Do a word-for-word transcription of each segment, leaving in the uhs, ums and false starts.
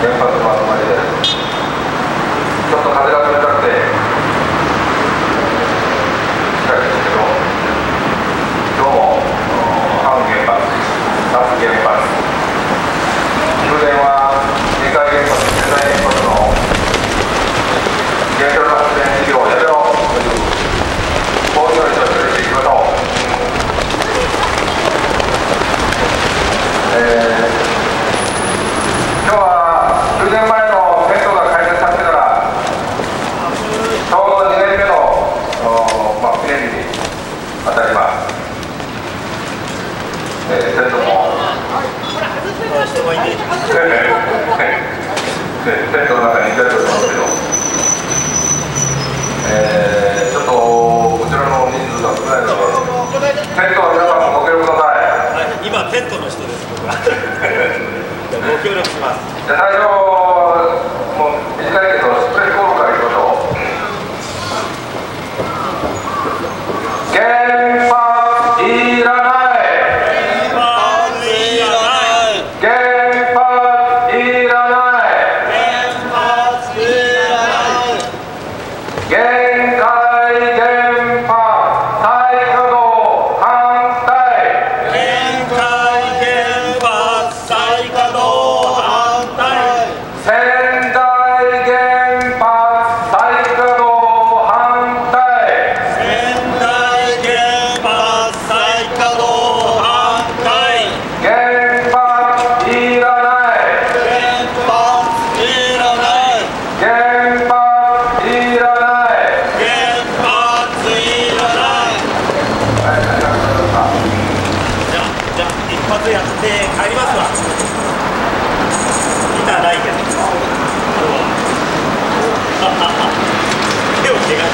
原発の集まりです。ちょっと風が冷たくて近いですけど、今日も反原発、脱原発、終電はにかい原発、世代原発の原子力発電事業をやめろというこういうのに処理していきましょう。えー今日はきゅうねんまえの戦争が開戦されてからちょうどにねんめの、まあ、記念日に当たります。えー、戦争もテントの中にいたりとりますけど、えー、ちょっとこちらの人数が少ないのでテントは皆さんもご協力ください。 はい、今テントの人です僕はご協力します。 じゃあ最初もう短いけどスプレッコールからいきましょう。原発いらない、 原発いらない、 原発いらない、 原発いらない、 限界原発再稼働反対、 限界原発再稼働反対、 仙台原発再稼働反対、 仙台原発再稼働反対、 原発いらない、 原発いらない、 原発いらない。 原発いらない。 はい、ありがとうございました。 じゃあじゃあ一発やって帰りますわ。ギターないけど手を怪我してる。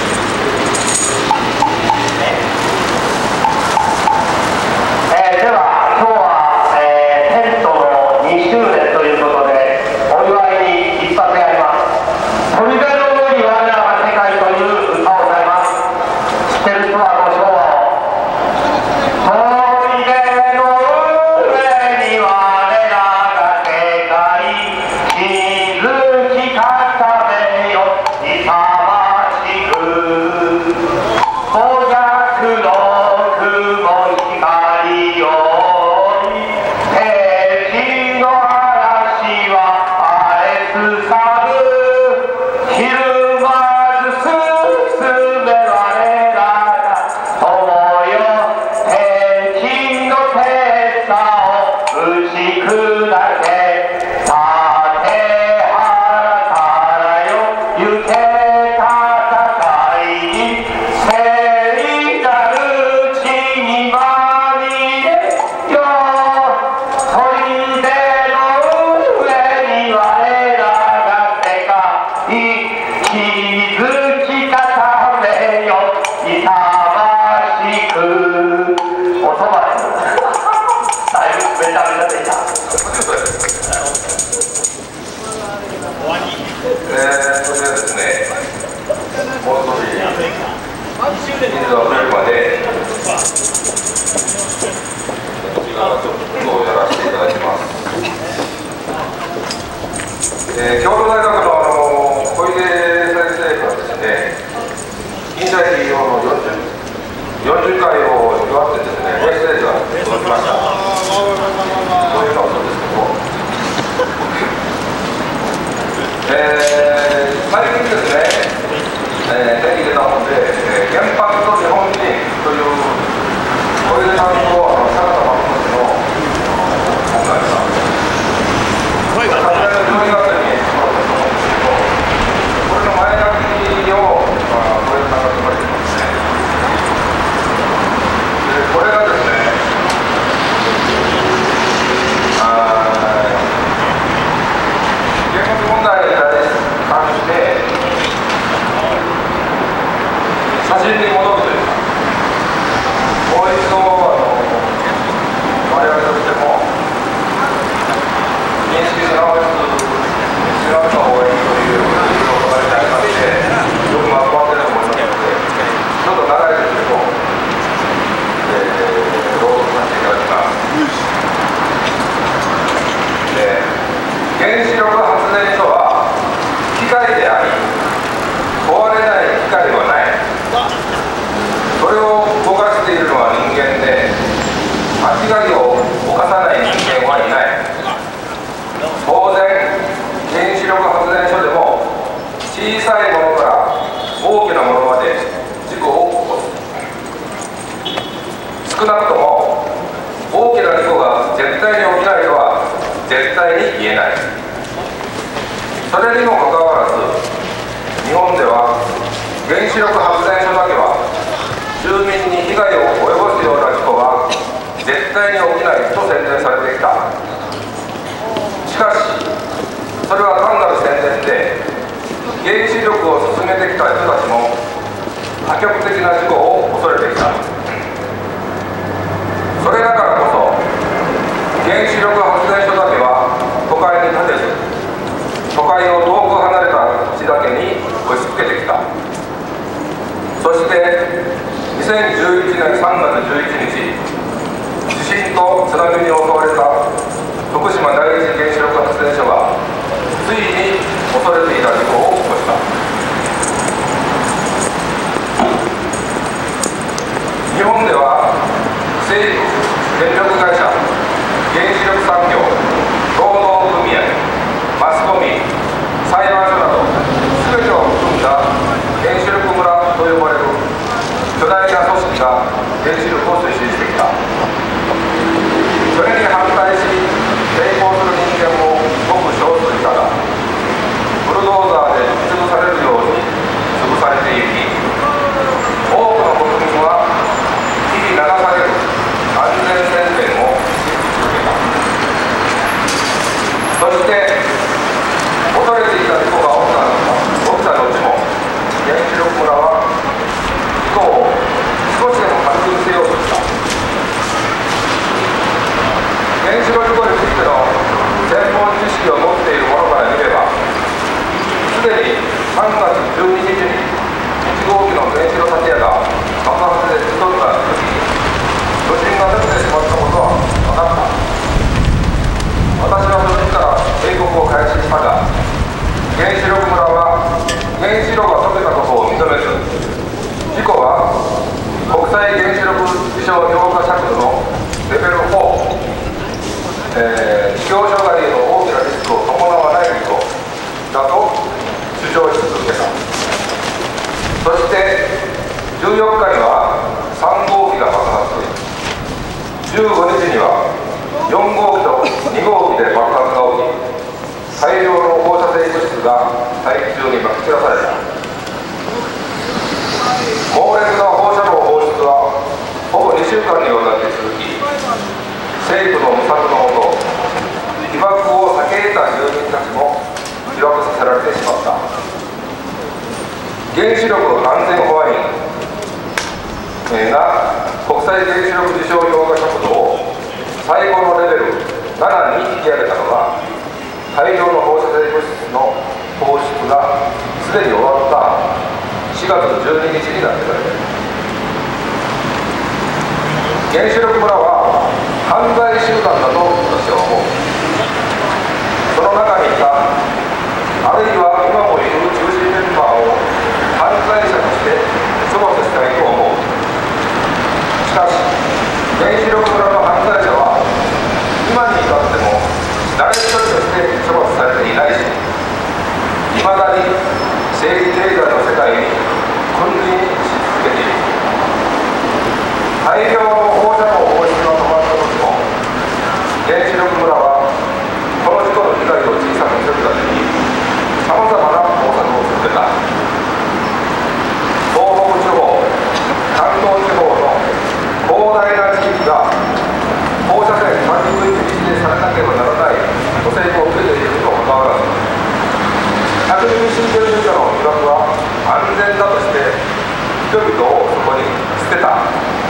えーでは今日は、えーテントのにしゅうねんということでお祝いに一発やります。砦の上に我らが世界という歌を歌います。知ってる人はご唱和を。砦の上に我らが世界築き固めよ勇ましく五百の雲光より敵の嵐は荒れすさぶひるまず進め我らが友よ敵の手さを打ち砕け立て原からよ行け戦いに聖なる地にまみれよ砦の上に我らが世界築き固めよ勇ましくおそばですだいぶめちゃめちゃでした終わり。 えー、それではですね、もう少し人数が増えるまで時間がちょっとやらせていただきます。えー、京都大学の、あの小出先生からですね、近代企業のよんじゅう、よんじゅっかいを祝ってですね、メッセージが届きました。そういうのはそうですけど、えー、最近ですね、えー、手に入れたもので、えー、原発と日本人という小出さんとあの坂田正之の本があります。 声が昨年のじゅうにがつに作られたと思うんですけど、これの前書きを小出さんが書かれていますね。でこれがですね、あ原発問題に関して写真に戻るというか、もう一度あの我々としても認識し直すし直した方がいいということがありまして、よくまとまっていると思いますので、ちょっと長いですけど、えー、朗読させていただきます。で原子力発電害を犯さない人間はいない。当然、原子力発電所でも小さいものから大きなものまで事故を起こす。少なくとも大きな事故が絶対に起きないとは絶対に言えない。それにもかかわらず、日本では原子力発電所だけは住民に被害を及ぼすような事故が絶対に起きないと宣伝されてきた。しかし、それは単なる宣伝で、原子力を進めてきた人たちも破局的な事故を恐れてきた。それだからこそ、原子力発電所だけは都会に建てず、都会を遠く離れた地だけに押し付けてきた。そしてにせんじゅういちねんさんがつじゅういちにち、地震と津波に襲われた福島第一原子力発電所がついに恐れていた事故を起こした。日本では政府、電力会社、原子力産業、労働組合、マスコミ、裁判所など全てを含んだ原子力村と呼ばれる巨大な組織が原子力を推進してきた。それに反対し抵抗する人間もごく少数いたが、ブルドーザーで潰されるように潰されていき、多くの国民は日々流される安全宣言を続けた。そして恐れていた事故が起きたのか起きた後も原子力村は事故を少しでも軽く見せようとした。原子炉事故についての専門知識を持っている者から見れば、すでにさんがつじゅうににちにいちごうきの原子炉建屋が爆発で吹き飛んだ時に余震が出てしまったことは分かった。私はその時から警告を開始したが、原子力村は原子炉が溶けたことを認めず、事故は国際原子力事象評価尺度のレベルフォー、えー、事業所外への大きなリスクを伴わない事故だと主張し続けた。そしてじゅうよっかにはさんごうきが爆発、じゅうごにちにはよんごうきとにごうきで爆発が起き、大量の放射性物質が大気中にまき散らされた。猛烈な放射能放出はほぼにしゅうかんにわたって続き、政府の無策のもと、被爆を避け得た住民たちも被爆させられてしまった。原子力安全保安院が国際原子力事象評価尺度を最後のレベルななに引き上げたのは、大量の放射性物質の放出がすでに終わったしがつじゅうににちになってからです。原子力村は犯罪集団だと私は思う。その中にいた、あるいは今もいる中心メンバーを犯罪者として処罰したいと思う。しかし、原子力村の犯罪者は今に至っても誰一人として処罰されていないし、いまだに政治経済の世界に君臨し続けている。大量の放射能放出が止まった時も、原子力村はこの事故の被害を小さくするためにさまざまな方策を続けた。東北地方、関東地方の広大な地域が放射線管理区域に指定されなければならないと成功を受けているにもかかわらず、百人新建住家の被爆は安全だとして人々をそこに捨てた。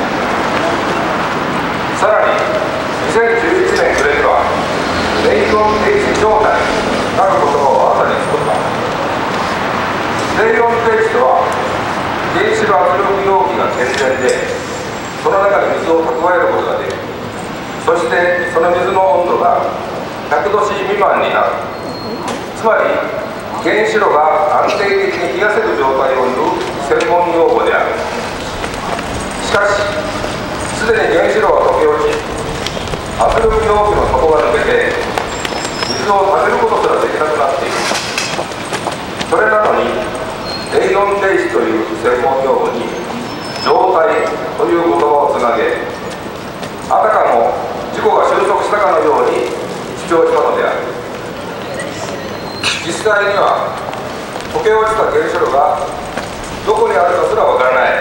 さらににせんじゅういちねん暮れには冷温停止状態なる言葉を新たに作った。冷温停止とは、原子炉圧力容器が健全でその中に水を蓄えることができる。そしてその水の温度がひゃくどしみまんになる。つまり原子炉が安定的に冷やせる状態を言う専門用語である。しかし、すでに原子炉は溶け落ち、 圧力容器の底が抜けて水をためることすらできなくなっている。それなのに冷温停止という専門用語に状態という言葉をつなげ、あたかも事故が収束したかのように主張したのである。実際には溶け落ちた原子炉がどこにあるかすらわからない。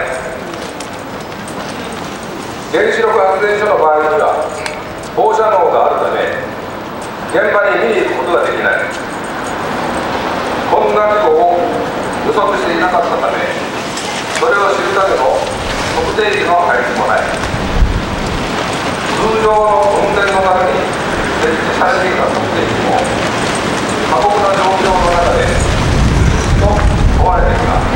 原子力発電所の場合には放射能があるため現場に見に行くことができない。こんな事故を予測していなかったため、それを知るための測定器の配置もない。通常の運転のために設置されていた測定器も過酷な状況の中でと問われてきた。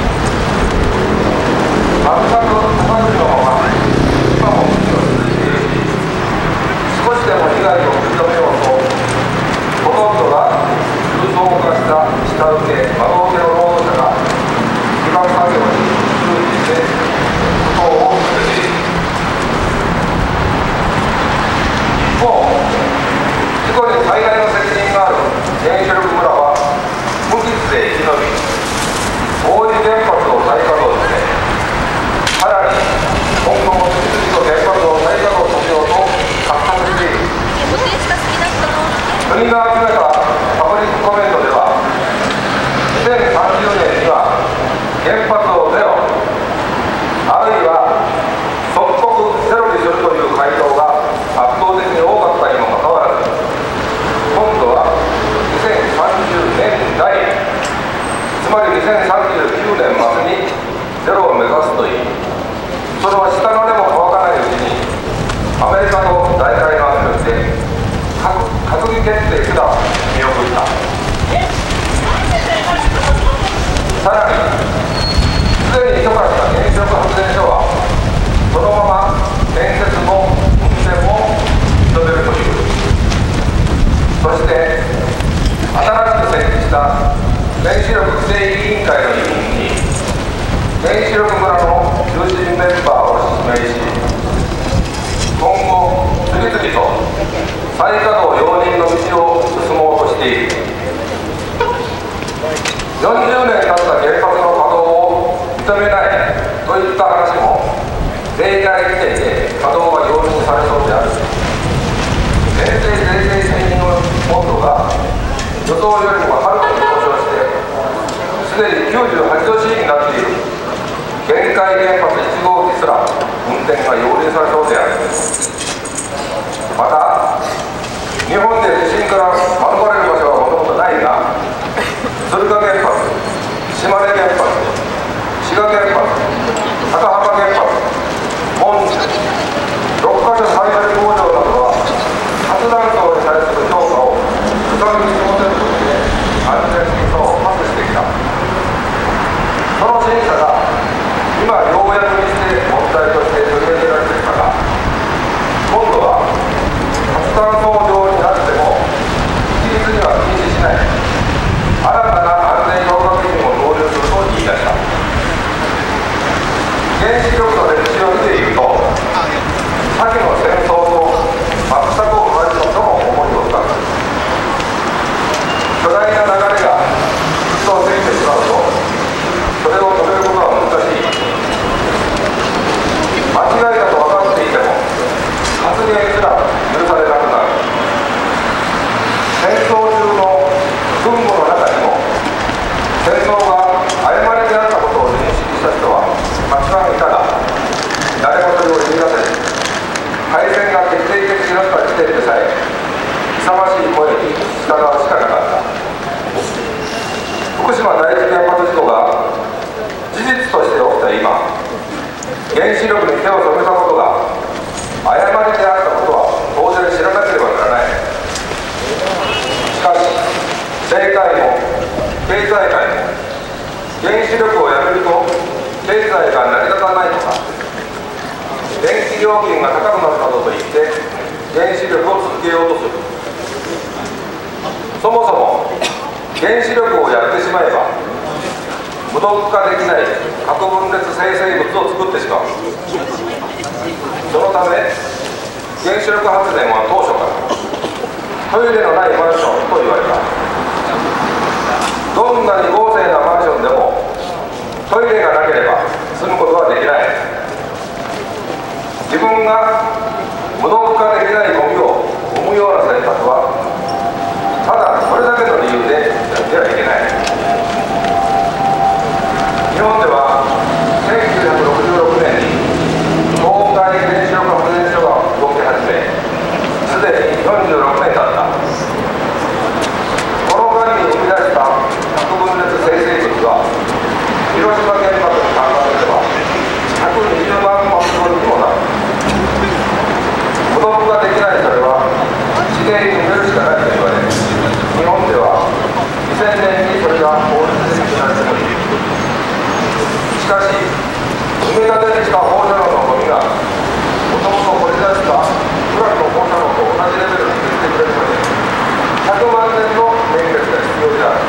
全く高いのまま今も危機を続いているし、少しでも被害を食い止めようとほとんどが空想化した下請け窓請けの労働者が基盤作業に注意して苦闘を続けている。一方、事故に最大の責任がある原子力村は無傷で生き延び、大井原発を再稼働して、さらに今後も次々と原発を再稼働させようと画策している。国が集めたパブリックコメントでは、にせんさんじゅうねんには原発をゼロ、あるいは即刻ゼロにするという回答が圧倒的に多かったにもかかわらず、今度はにせんさんじゅうねんだい、つまりにせんさんじゅうきゅうねんまでにゼロを目指すといい、それは下の根も乾かないうちにアメリカの大会の圧力で閣議決定すら見送った。さらにすでに許可した原子力発電所はそのまま建設も運転も認めるという。そして新しく設置した原子力規制委員会の委員に原子力村の中心メンバーを指名し、今後次々と再稼働容認の道を進もうとしている。よんじゅうねん経った原発の稼働を認めないといった話も例外規定で稼働が容認されそうである。先生税制責任の温度が予想よりもはるかに上昇して、すでにきゅうじゅうはちど C になっている限界原発いち号機すら運転が容認されそうである。また、日本で地震から免れる場所はもともとないが、敦賀原発、島根原発、滋賀原発、高浜原発、門司、ろっかしょ再生工場などは発弾層に対する評価を不可逆に保てることで安全審査をパスしてきた。その審査が今ようやくにして問題として取り上げられてきたが、今度は発弾層上になっても一律には禁止しない新たな安全評価基準を導入すると言い出した。原子力の歴史を見ていると、先の戦争と全く同じことも思いを深く、巨大な流れが一度できてしまうとそれを止めることは難しい。間違いだと分かっていても発言すら許されなくなる。戦争中の軍部の中にも戦争が誤りであったことを認識した人はたくさんいたが、誰もそれを言い出せず、敗戦が決定的になった時点でさえ勇ましい声に従うしかなかった。福島第一原発事故が事実として起きた今、原子力に手を染めたことが誤りであったことは当然知らなければならない。しかし政界も経済界も原子力をやめると経済が成り立たないとか、電気料金が高くなるなどと言って原子力を続けようとする。そもそも原子力をやってしまえば無毒化できない核分裂生成物を作ってしまう。そのため原子力発電は当初からトイレのないマンションと言われた。どんなに豪勢なマンションでもトイレがなければ住むことはできない。自分が無毒化できないゴミを生むような選択はただそれだけの理由でやってはいけない。日本ではせんきゅうひゃくろくじゅうろくねんに東海原子力発電所が動き始め、すでによんじゅうろくねん経った。この間に生み出した核分裂生成物は広島原発に換算すればひゃくにじゅうまんトンにもなる。無毒ができないそれは地形に埋めるしかないと言われ、日本ではにせんねんにそれが法律で決められてもいる。しかし埋め立てにした放射能のゴミがもともと掘り出したウランの放射能と同じレベルにしてくれるのでひゃくまんねんの年月が必要である。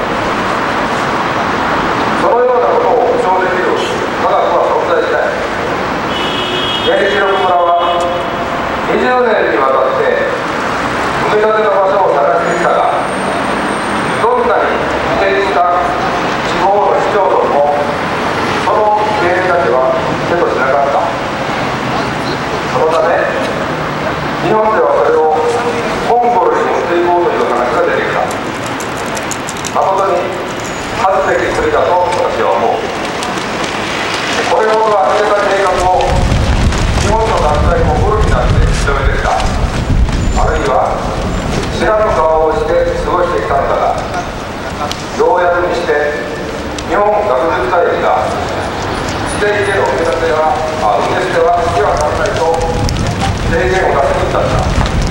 そのようなことを保証できる科学は存在しない。原子力村はにじゅうねんにわたって埋め立ての場所を探してきたが、どんなに指定した地方の市町村もその原因だけは手としなかった。そのため日本ではそれをモンゴルに持っていこうという話が出てきた。誠に恥ずべき国だと私は思う。これほど始めた計画を日本の団体も古くなって認めてきた。あるいは知らぬ顔をして過ごしてきたのだが、ようやくにして日本学術会議が地底での埋め立ては埋め捨てはしてはならないと提言を出しにったんだ。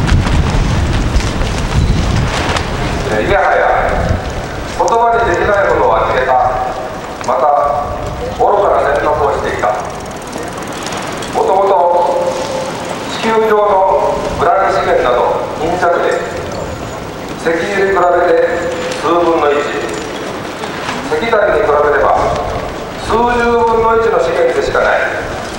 いやはや言葉にできないほど呆れた、また愚かな選択をしてきた。もともと地球上のウラン資源など貧弱で石油に比べて数分のいち、石炭に比べれば数十分のいちの資源でしかない。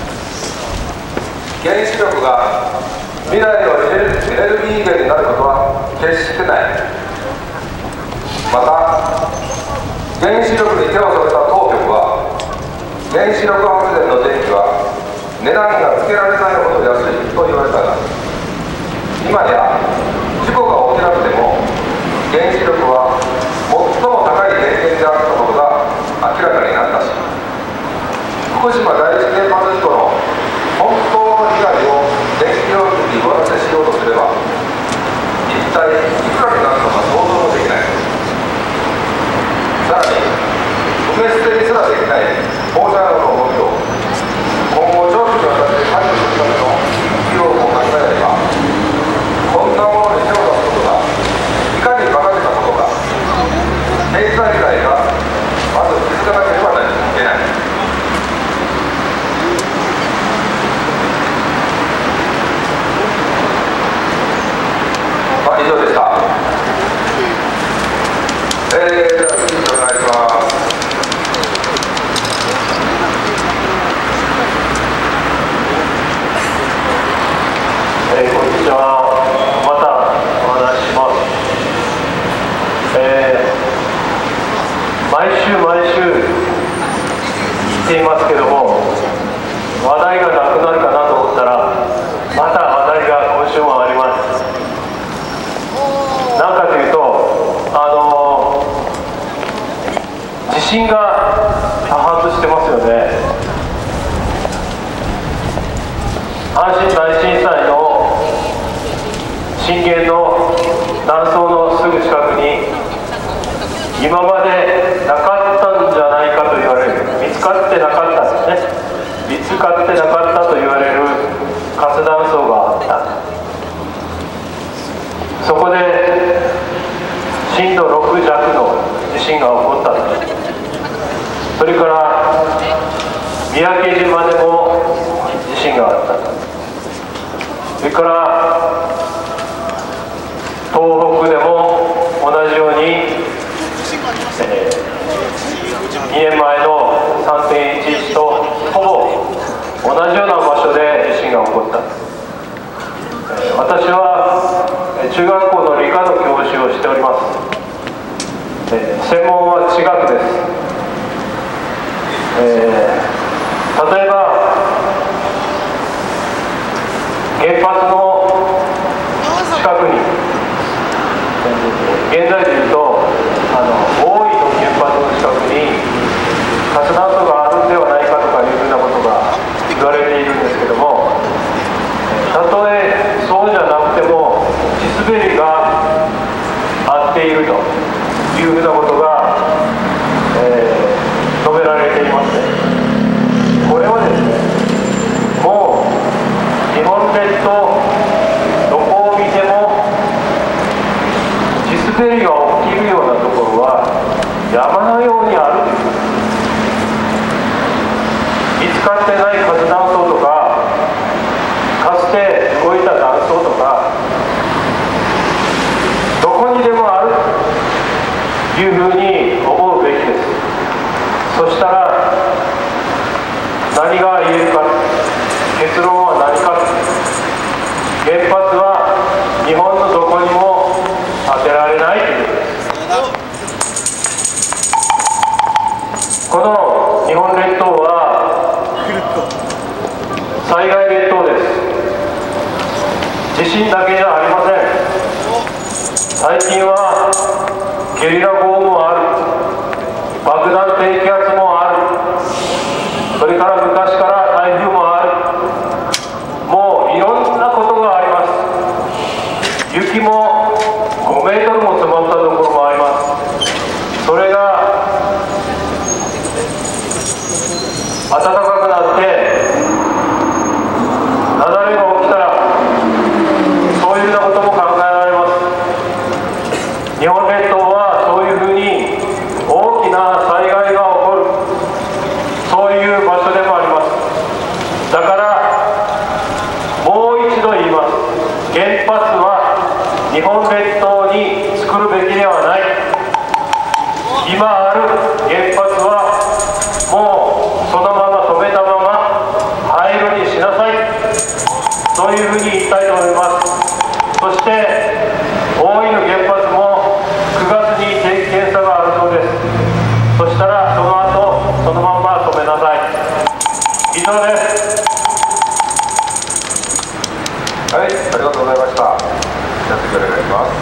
原子力が未来のエネルギー源になることは決してない。また原子力に手を添えた当局は原子力発電の電気は値段がつけられないほど安いと言われたが、今や事故が起きなくても原子力は最も高い電源であったことが明らかになったし、福島第一原発事故の本当の被害を電気料金に上乗せしようとすれば一体いくらになるのか想像もできない。さらに埋め捨てにすらできない放射能のゴミを今後長期にわたって排除するための費用を考えれば、こんなものに手を出すことがいかに馬鹿げたことか、経済界がまず気づかなければいけない。まあ、以上でした。えー、では次にお願いします。 えー、こんにちは。またお話しします。えー、毎週毎週言っていますけども、話題がなくなるかなと思ったらまた話題が今週もあります。なんかというと、あのー、地震が多発してますよね。阪神大震災の震源の断層のすぐ近くに今までなかったんじゃないかと言われる、見つかってなかったんですね、見つかってなかったと言われる活断層があった。そこで震度ろく弱の地震が起こったんです。それから三宅島でも地震があった。それから東北でも同じように、えー、にねんまえの さんてんいちいち とほぼ同じような場所で地震が起こった。えー、私えー、専門は地学です。えー、例えば原発の近くに現在でいうとあの大井の原発の近くに活断層があるんではないかとかいうふうなことが言われているんですけども、たとえそうじゃなくても地滑りが合っているというふうなことが、えー、述べられています。これはですね、もう日本列島どこを見ても地滑りが起きるようなところは山のようにあるという。見つかってない活断層とか、かつて動いた断層とか、どこにでもあるというふうに思うべきです。そしたら何が言えるか、結論は何か。原発は日本のどこにも当てられないということです。この日本列島は災害列島です。地震だけじゃありません。最近はゲリラ豪雨もある、爆弾低気圧もある、それから昔から台風もある、もういろんなことがあります。雪もごメートルも積もったところもあります。それが暖かくなって雪崩が起きたら、そういうようなことも考えられます。日本列島はそういうふうに大きな災害が起こる、そういう場所でもあります。だからもう一度言います。原発は日本列島に作るべきではない。今ある原発はもうそのまま止めたまま廃炉にしなさい、そういうふうに言いたいと思います。そして大井の原発もくがつに定期検査があるそうです。そしたらその後そのまま止めなさい。以上です。 はい、ありがとうございました。やってお願いします。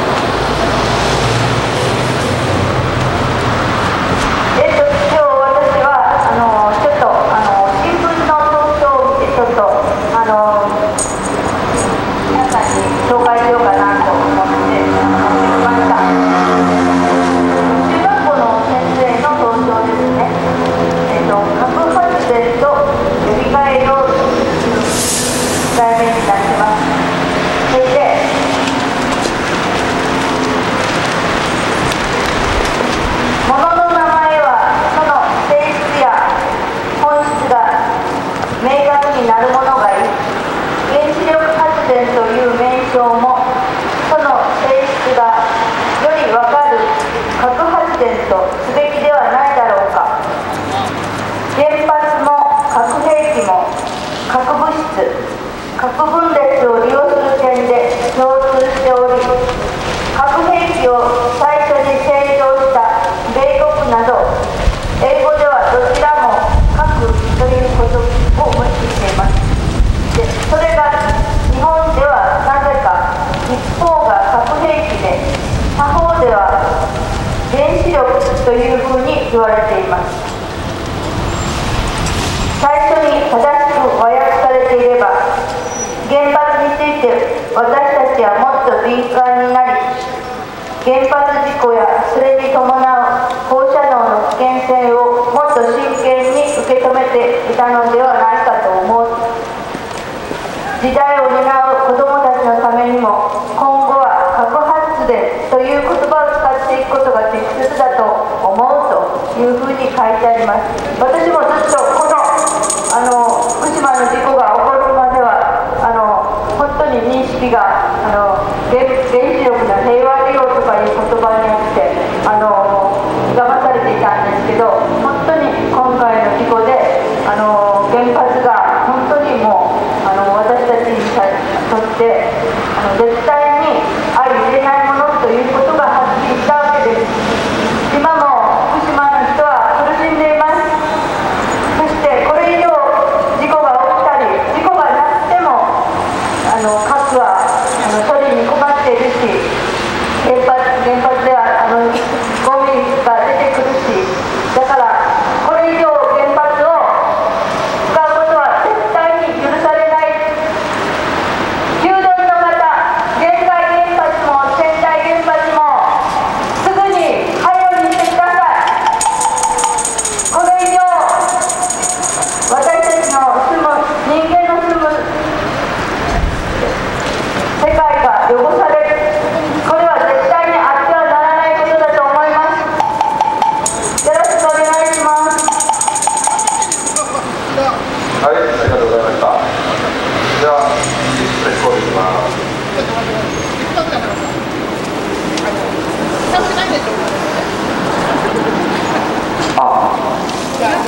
えっと、今日私はあのちょっとあの新聞の投票を見てちょっとあの皆さんに紹介しようかなと思って持ってきました。中学校の先生の投票ですね。えっと、核発電と呼び換えようという題名になってます。それで物の名前はその性質や本質が明確になるものがいい。原子力発電という名称もその性質がより分かる核発電とすべきではないだろうか。原発も核兵器も核物質、核分裂を利用する点で共通しており、核兵器を最初に製造した米国など英語ではどちらも核ということを用いています。でそれが日本ではなぜか一方が核兵器で他方では原子力というふうに言われています。最初に正しく和訳されていれば原発について私たちはもっと敏感になり、原発事故やそれに伴う放射能の危険性をもっと真剣に受け止めていたのではないかと思う。時代を担う子どもたちのためにも今後は核発電という言葉を使っていくことが適切だと思うというふうに書いてあります。私もずっとこのあの福島の事故が起こるまではあの本当に認識があの 原, 原子力の平和利用とかいう言葉によってあの騙されていたんですけど、本当に今回の事故であの原発が本当にもうあの私たちにとってあの絶対に相入れないものということがはっきりしたわけです。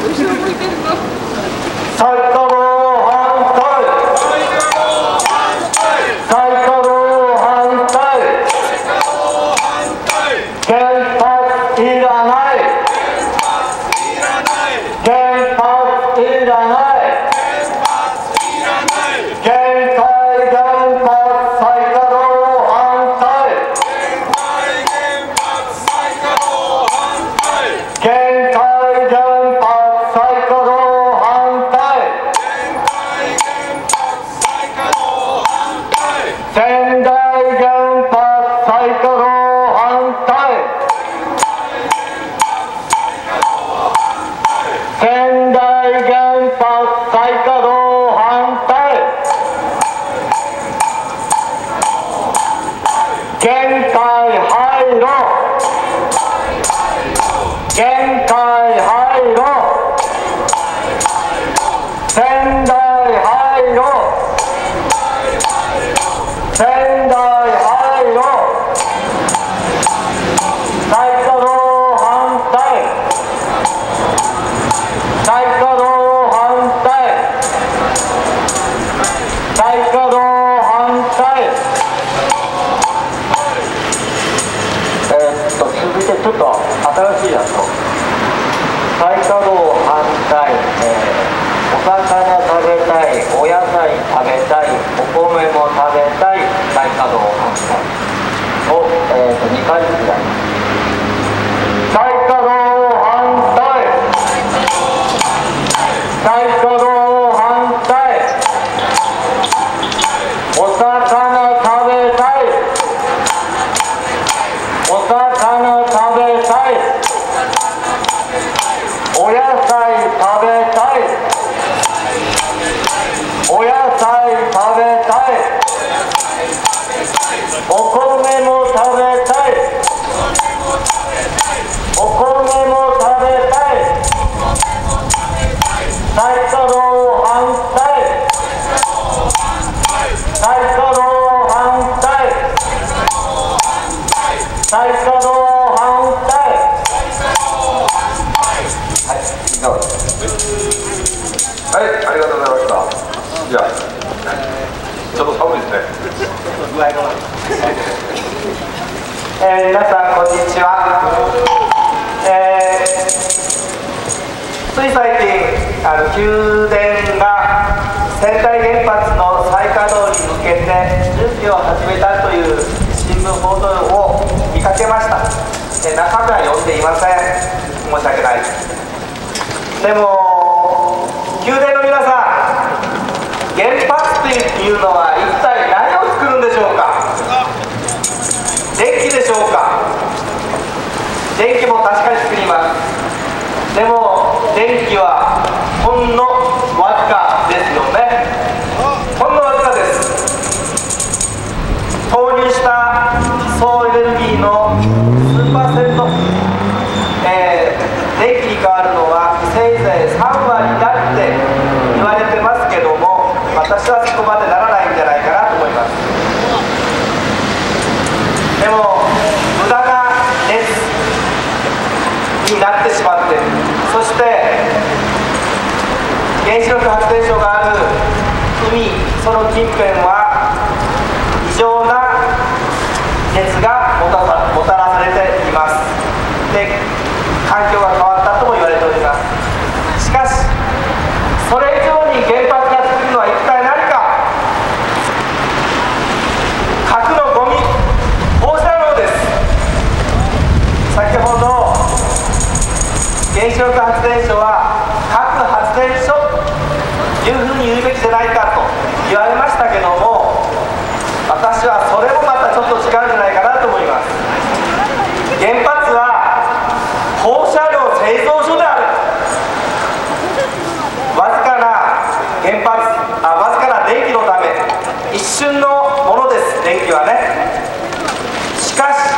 再稼働反対、再稼働反対、原発いらない、原発いらない、限界原発再稼働反対、限界原発再稼働反対、仙台原発再稼働反対、仙台原発再稼働反対、限界廃炉、限界廃炉、仙台廃炉、仙台廃炉、再稼働反対、再稼働反対、再稼働反対。えー、っと続いてちょっと新しいやつを。再稼働反対、えー、お魚食べたい、お野菜食べたい、お米も食べたい、再稼働反対を、えー、っとにかいずつやります。再稼働反対、再稼働反対、お魚食べたい、お魚食べたい、お野菜食べたい、お野菜食べたい、お米も食べたい、お米も食べたい、再稼働反対、再稼働反対、再稼働反対。はい、以上です。 はい、ありがとうございました。じゃあ、ちょっと寒いですね。 えー、皆さんこんにちは。えー、つい最近あの宮殿が仙台原発の再稼働に向けて準備を始めたという新聞報道を見かけました。えー、中身は読んでいません。申し訳ない。でも宮殿の皆さん、原発というのは一体何を作るんでしょうか。電気でしょうか。電気も確かに作ります。でも電気はほんのわずかですよね。ほんのわずかです。投入した総エネルギーの数パーセント、えー、電気に変わるのはせいぜいさんわりだって言われてますけども、私はそこまでならないんじゃないかなと思います。でも無駄な熱になってしまって、そして原子力発電所がある海、その近辺は異常な熱がもたさ、もたらされています。で、環境が変わったとも言われております。しかしそれ以上に原発が作るのは一体何か。核のゴミ、放射能です。先ほど原子力発電所は核発電所というふうに言うべきじゃないかと言われましたけども、私はそれもまたちょっと違うんじゃないかなと思います。原発は放射能製造所である。わずかな原発、あ、わずかな電気のため、一瞬のものです、電気はね。しかし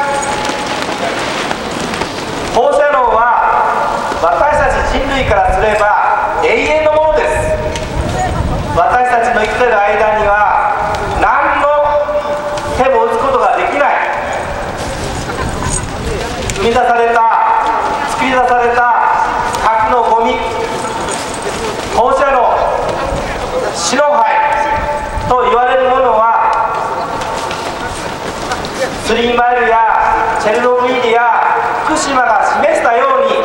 放射能は私たち人類からすれば永遠のものです。私たちの生きている間には何の手も打つことができない。生み出された、作り出された核のゴミ、 福島が示したように、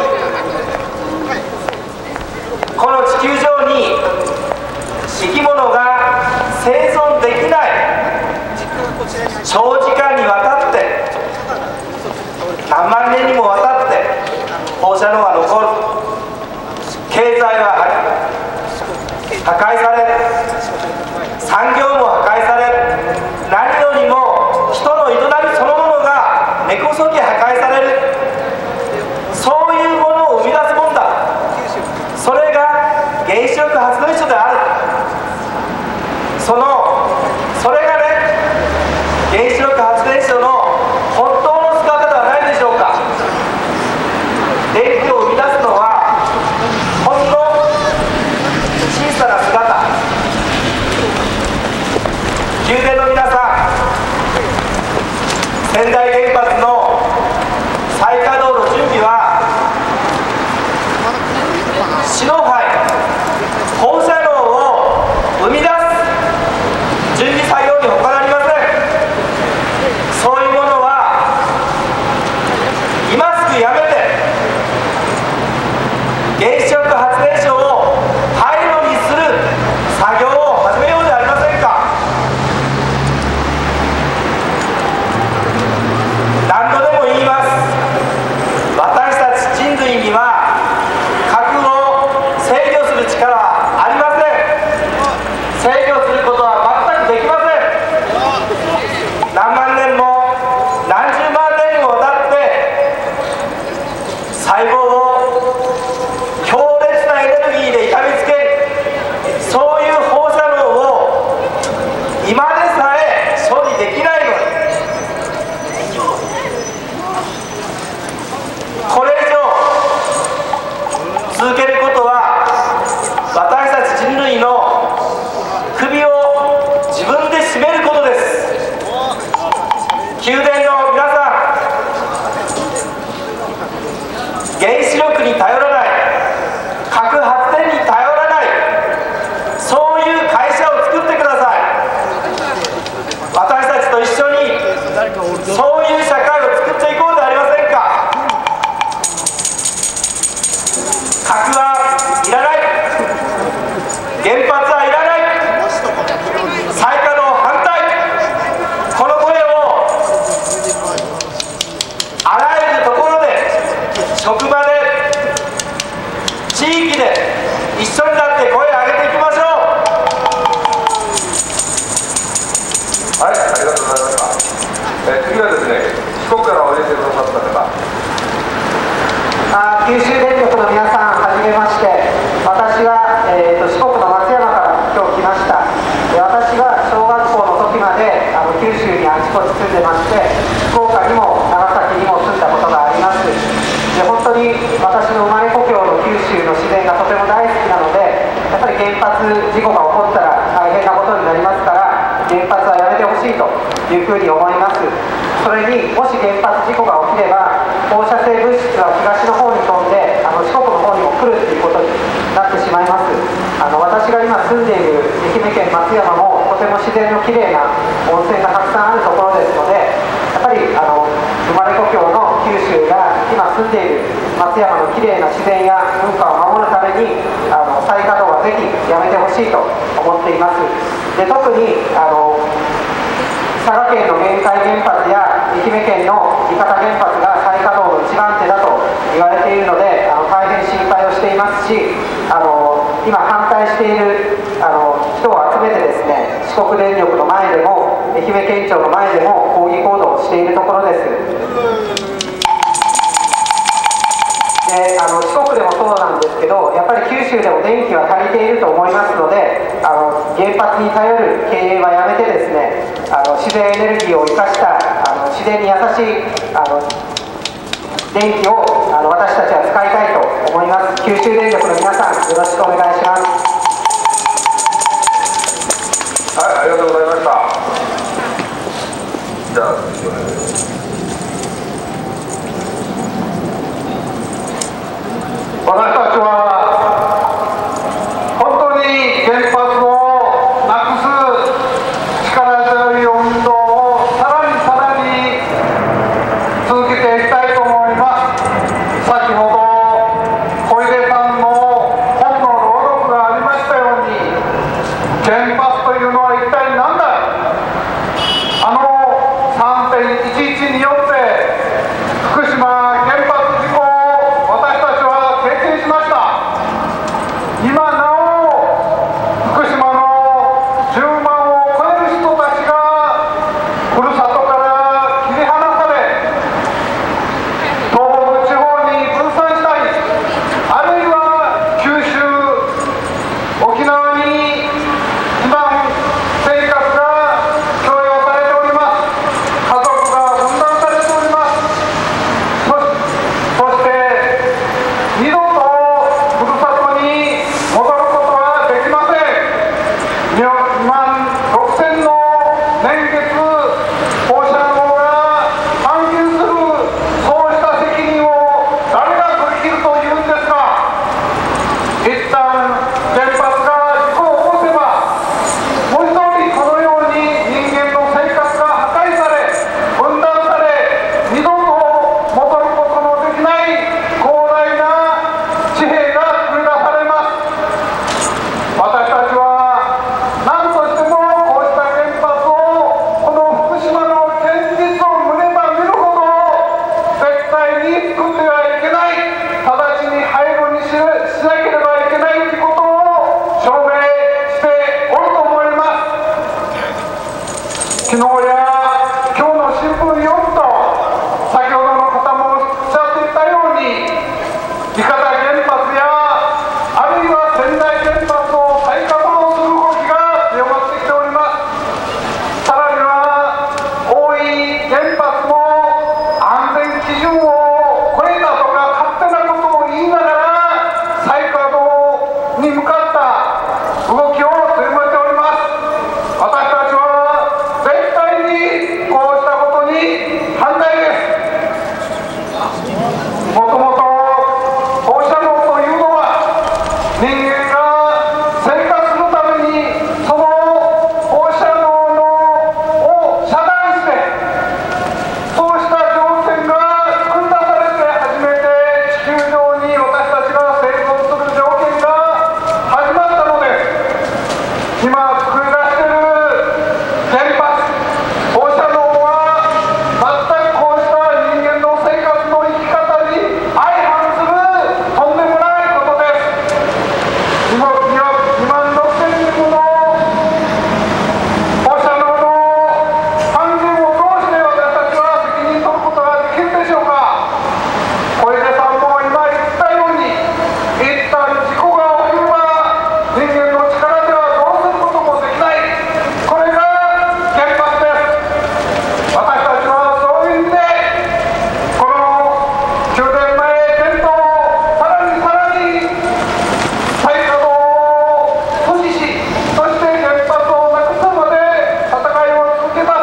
この地球上に生き物が生存できない長時間にわたって何万年にもわたって放射能が残る、経済は破壊される、産業も破壊される、何よりも人の営みそのものが根こそぎ破壊される、そういうものを生み出すもんだ。それが原子力発電所である。そのそれがね、原子力発電所の本当の姿ではないでしょうか。電気を生み出すのはほんの小さな姿。宮殿の皆さん、仙台原発の再稼働の準備は白灰、放射能を生み出す準備作業に他なりません。そういうものは今すぐやめて、原子力発電所を廃炉にする作業を始めようではありませんか。何度でも言います。私たち人類には核を制御する力はありません。制御することは全くできません。何万年も何十万年にもわたって細胞を強烈なエネルギーで痛みつける、そういう放射能を今でさえ処理できないのに、これ以上続けることは私たち人類の首を自分で絞めることです。宮殿の皆さん、原子力に頼らない、核発電に頼らない、そういう会社を作ってください。私たちと一緒にそういう社会を作っていこうではありませんか。核はいらない、原発はいらない、再稼働反対、この声をあらゆるところで、職場で、地域で一緒になって声を上げていきましょう。 はい、ありがとうございました。えー、次はですね、四国からお入れてくださった方。 あ、九州電力の皆さん、はじめまして。私は、えー、と四国の松山から今日来ました。で、私は小学校の時まであの九州にあちこち住んでまして、福岡にも長崎にも住んだことがあります。で、本当に私の生まれ故郷の九州の自然がとても大好きなので、やっぱり原発事故が起こったら大変なことになりますから、原発はやめてほしいというふうに思います。それにもし原発事故が起きれば、放射性物質は東の方に飛んであの四国の方にも来るということになってしまいます。あの私が今住んでいる愛媛県松山もとても自然のきれいな温泉がたくさんあるところですので、やっぱりあの生まれ故郷の九州が今住んでいる松山のきれいな自然や文化を守るためにあの再稼働はぜひやめてほしいと思っています。で、特にあの佐賀県の玄海原発や愛媛県の伊方原発が再稼働の一番手だと言われているので、あの大変心配をしていますし、あの今反対しているあの人を集めてですね、四国電力の前でも愛媛県庁の前でも抗議行動をしているところです。で、あの四国でもそうなんですけど、やっぱり九州でも電気は足りていると思いますので、あの原発に頼る経営はやめてですね、あの自然エネルギーを生かしたあの自然に優しいあの電気をあの私たちは使いたいと思います。九州電力の皆さん、よろしくお願いします。 はい、ありがとうございました。じゃあ次お願いします。 私たちは本当に原発をなくす力強い運動をさらにさらに続けていきたいと思います。 に作ってはいけない、直ちに廃炉にしなければいけないということを証明しておると思います。昨日や今日の新聞によると、先ほどの方もおっしゃっていたように、伊方原発やあるいは仙台原発を再稼働する動きが強まってきております。さらには大井原発も安全基準を超えたとか勝手なことを言いながら再稼働に向かった動きを強めております。私たちは絶対にこうしたことに反対です。もともと放射能というのは人間が生活するためにその放射能のを遮断して、そうした条件が作り出されて初めて地球上に私たちが生存する条件が始まったのです。今作り出している原発、放射能は全くこうした人間の生活の生き方に相反するとんでもないことです。今にまんろくせんにんの放射能の半分をどうして私たちは責任取ることができるでしょうか。小出さんも今言ったように、一旦事故が起きれば人間の力ではどうすることもできない、これが原発です。私たちはそういう意味でこのきゅうねんまえ伝統をさらにさらに再稼働を阻止し、そして原発をなくすまで戦いを続けます。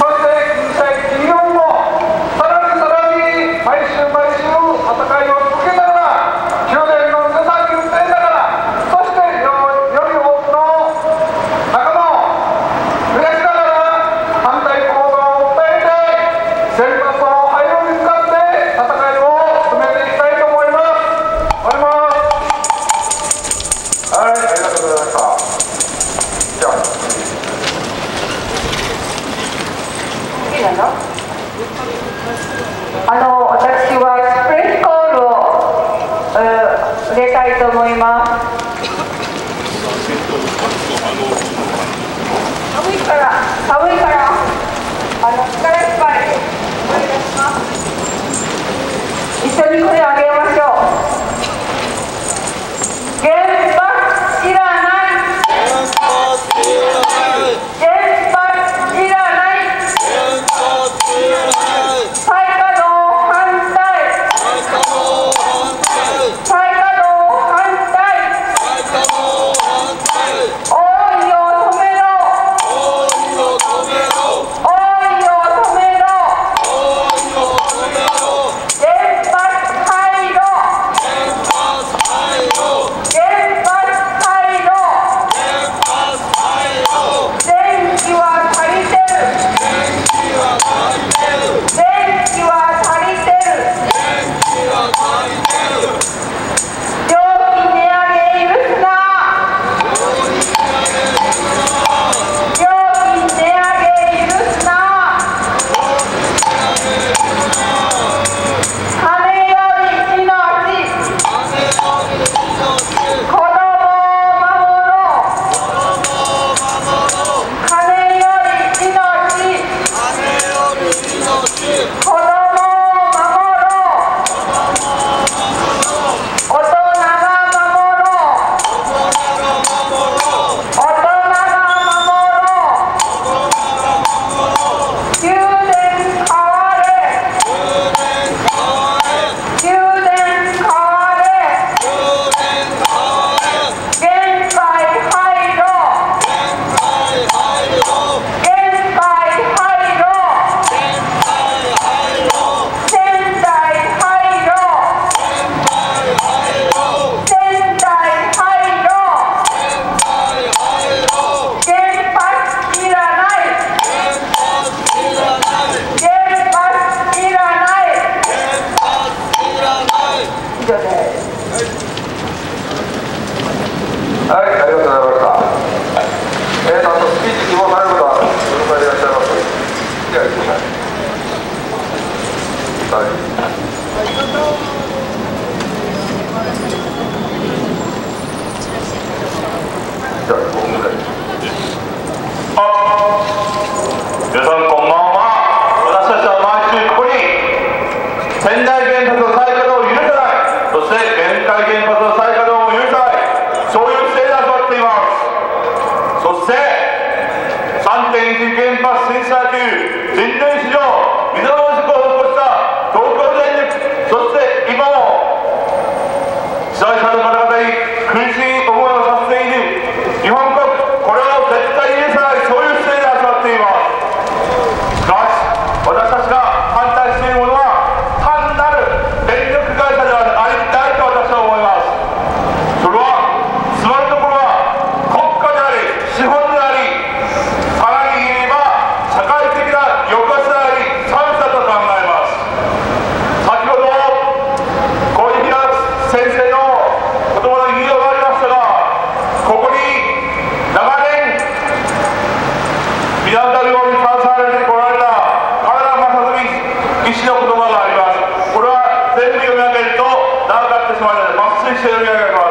そして近代企業もさらにさらに毎週毎週戦いを続けながら、宮殿の皆さんに訴えながら、そしてよより多くの仲間を増やしながら反対行動を訴えて原発を廃炉に向かって戦いを進めていきたいと思います。終わります。 はい、ありがとうございました。じゃあいいの？あの私はスプレッシュコールを、えー、入れたいと思います。寒いから寒いからあの力いっぱいお願いします。一緒にこれあげましょう。原発知らない。原発知らない。再稼働反対。再稼働反対。大いを止めろ。大いを止めろ。原発廃炉。原発廃炉。電気は足りてる。電気は足りてる。料金値上げ許すな。料金値上げ許すな。金より命。子供を守ろう。金より命。子供を守ろう。大人が守ろう。大人が守ろう。宮殿変われ。宮殿変われ。限界廃炉。限界廃炉。仙台廃炉。仙台廃炉。原発いらない。原発いらない。以上です。 はい、ありがとうございました。えーと、あとスピーチ希望される方はどのくらいいらっしゃいますか。じゃあ、行ってください。はい。 皆さんこんばんは。私たちは毎週ここに仙台原発の再稼働を許さない、そして玄海原発の再稼働を許さない、そういう姿勢で集まっています。そして さんてんいち 原発震災という人類史上未曾有の事故を起こした東京電力、そして今も被災者の方々に苦しい思いをさせている日本国、これを絶対許さない、そういう姿勢で集まっています。しかし私たちが反対しているものは単なる電力会社ではありたいと私は思います。それはつまるところは国家であり資本であり、さらに言えば社会的な抑圧でありサービスだと考えます。先ほど小池先生の言葉の引用がありましたが、ここに長年水俣病に携わられてこられた原田正純医師の言葉があります。これは全部読み上げると長かってしまうので抜粋して読み上げます。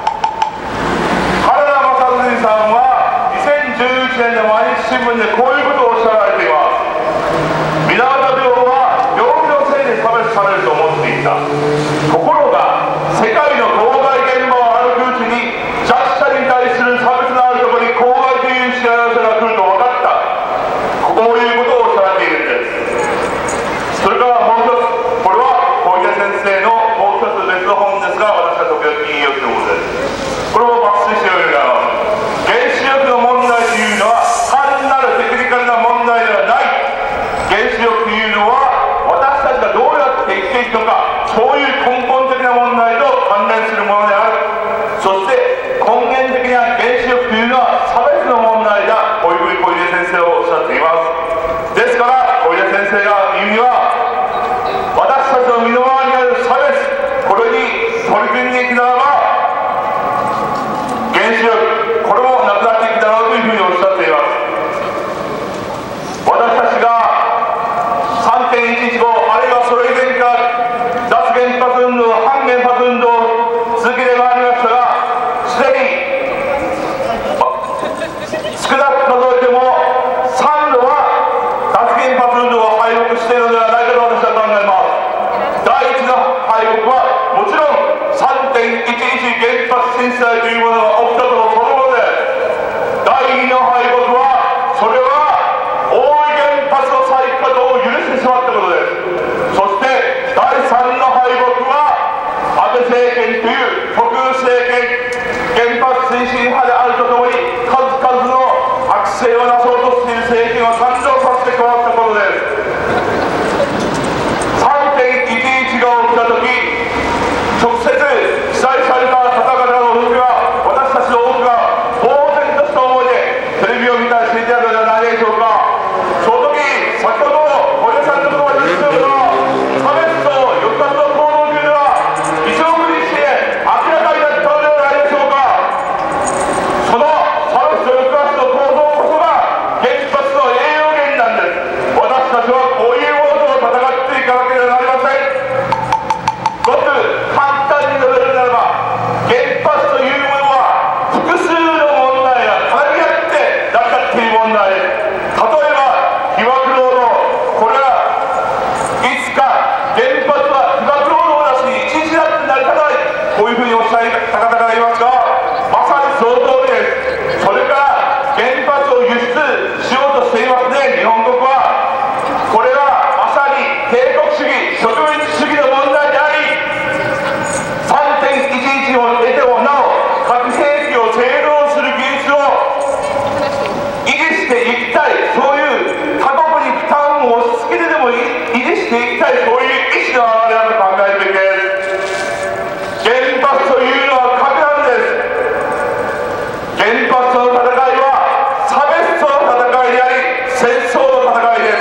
原田正純さんはにせんじゅういちねんの毎日新聞でこういうことをおっしゃられています。水俣病は病気のせいで差別されると思っていた。ところが世界の公害現場を歩くうちに弱者に対する差別のあるところに公害という幸せが来ると分かった。こういうことをおっしゃられているんです。それからもう一つ、これは小池先生のもう一つ別の本ですが、私は時々引用するものです。これも抜粋して読み上げます。原子力の問題というのは単なるテクニカルな問題ではない。原子力というのは私たちがどうやって生きていくのか、そういう根本的な問題と関連するものである。そして根源的な原子力というのは差別の問題だ、こういうふうに小出先生はおっしゃっています。ですから小出先生が言うには、私たちの身の回りにある差別、これに取り組んでいくならば原子力、これもなくなっていくだろうというふうにおっしゃっています。私たちが さんてんいちいちご あるいはそれ以前から脱原発運動、反原発運動を続けてまいりましたが、すでに少なく数えてもさんどは脱原発運動は敗北しているのではないかと私は考えます。第一の敗北はもちろん さんてんいちいち 原発震災というものが起きたとそのものです。第二の敗北は、それは大井原発の再稼働を許してしまったことです。そして第三の敗北は安倍政権という極右政権、原発推進派であるとともに数々の悪性をなそうとしている政権を誕生させて変わったことです。 さんてんいちいち が起きた時、直接被災された方々の多くは、私たちの多くが呆然とした思いでテレビを見たりしていたのではないでしょうか。その時、先ほど小出さんの言葉に言ったような差別と抑圧の行動というのは一目にして明らかになったのではないでしょうか。その差別と抑圧の行動こそが原発の栄養源なんです。私たちはこういうものと戦っていかなければなりません。ごく簡単に述べるならば、原発というものは複数の問題が絡み合って成り立っている問題です。例えば被爆労働、これはいつか原発は被爆労働なしに一日だって成り立たない、こういうふうにおっしゃった方がいますが、まさにその通りです。それから原発を輸出しようとしていますね、日本国は。これはまさに帝国主義、植民地主義の問題であり、 さんてんいちいち を得てもなお核兵器を製造する技術を維持していきたい、そういう他国に負担を押し付けてでも維持していきたい、そういう意思の表れだと考えるべきです。原発というのは核なんです。原発の戦いは差別との戦いであり戦争の戦いです。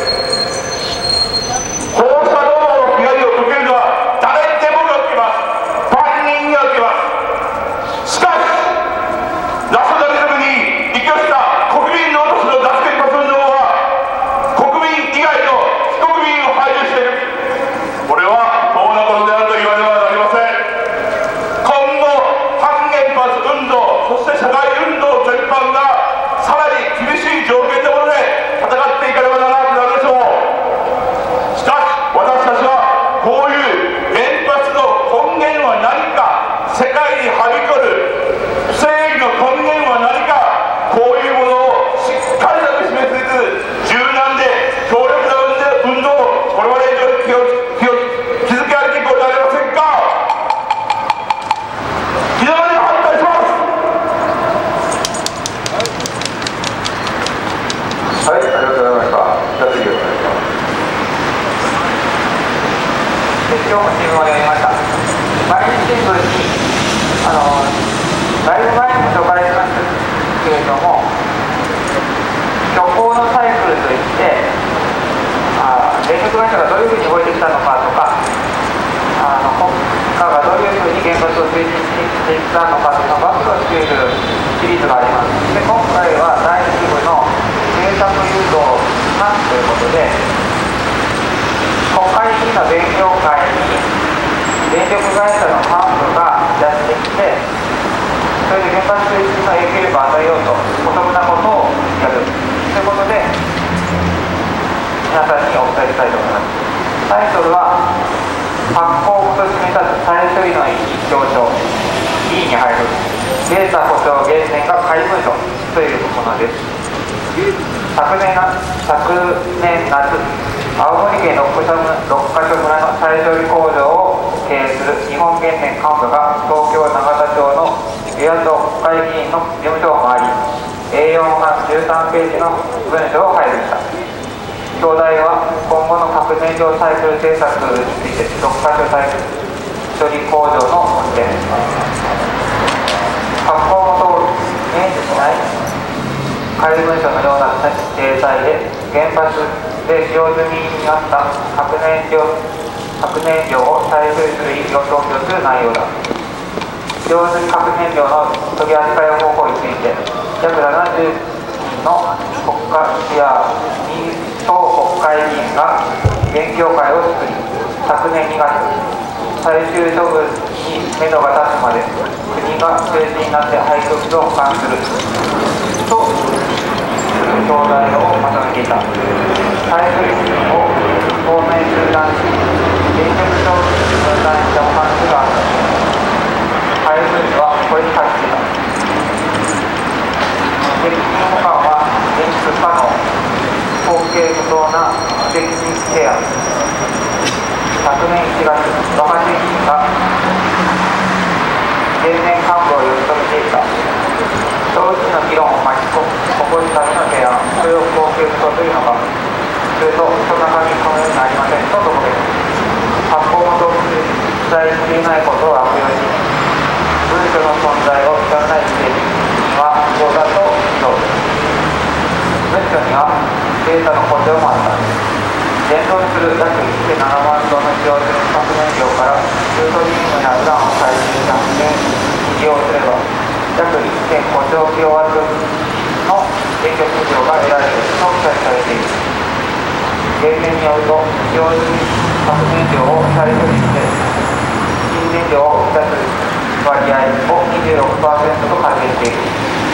放射能の被害を受けるのは誰でもが受けます。万人が受けます。しかしナショナリズムに生かした国民の落としの脱原発運動は国民以外の非国民を排除している。 こういう原発の根源は何か、世界にはびこる正義の根源は何か、こういうものをしっかりと示せず、柔軟で強力な運動をこれまで以上に気を気を築き上げていこうじゃありませんか。非常に反対します。 はい、ありがとうございました。じゃあ次お願いします。 今日も新聞を読みました。毎日新聞にあのだいぶ前にも紹介しましたけれども、虚構のサイクルといってあ電力会社がどういうふうに動いてきたのかとか、あの国家がどういうふうに原発を推進していったのかというのを暴露しているシリーズがあります。で今回はだいに部の政策誘導班ということで、国会議員の勉強会に電力会社の幹部がやってきて、それで原発推進の影響力を与えようとお得なことをやるということで、皆さんにお伝えしたいと思います。タイトルは発行部と示さず再処理の意義強調、いいに入るデータ保証源泉が怪文書というものです。昨年な昨年夏、青森県六ヶ所村の再処理工場を経営する日本原燃幹部が東京永田町の与野党国会議員の事務所を回り、エーよん 版じゅうさんページの文書を配布した。表題は今後の核燃料サイクル政策についてろっかしょ再処理工場の運転、発行元を明示しない怪文書のような体裁で原発で使用済みになった核燃料核燃料を再処理する意義を強調する内容だ。使用済み核燃料の取り扱い方法について約ななじゅうにんの国家や民党国会議員が勉強会を作り、昨年にがつ最終処分に目処が立つまで国が中心になって廃局を保管するとする表題をまとめていた。再処理を当面中断し、電力消費に分断した保管するがあった。配分はこれに書いていた。責任保管は演出可能、後継不当な責任提案。昨年いちがつ、若手議員が原燃幹部を呼び止めていた。消費の議論を巻き込む起こすための提案、それを後継不当というのか、それと人中にこのようにありませんと述べる。発行元を記載していないことを悪用し、文書の存在を知らない時点は違法だと主張する。文書にはデータの補助もあった。現存する約 いってんななまんトンの使用する核燃料から中途リングやウランを回収した発電に利用すれば約 いってんごちょうキロワットの電力量が得られると記載されている。原燃によると使用済み核燃料を再処理して新燃料を生み出す割合を にじゅうろくパーセント と改定している。